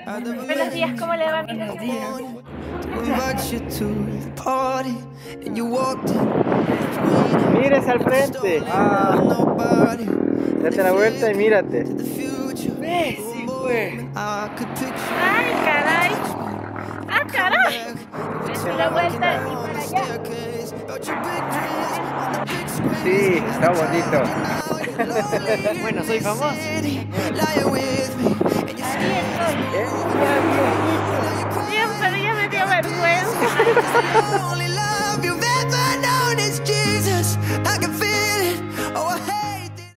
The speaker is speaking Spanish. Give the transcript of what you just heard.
Buenos días, ¿cómo le va, amiga? Buenos días. Mírese al frente. Date la vuelta y mírate. Sí, fue. ¡Ay, caray! ¡Ah, caray! Dese la vuelta y para allá. Sí, está bonito. Bueno, soy famoso. Ahí estoy. ¿Eh? Dios, pero ya me dio vergüenza.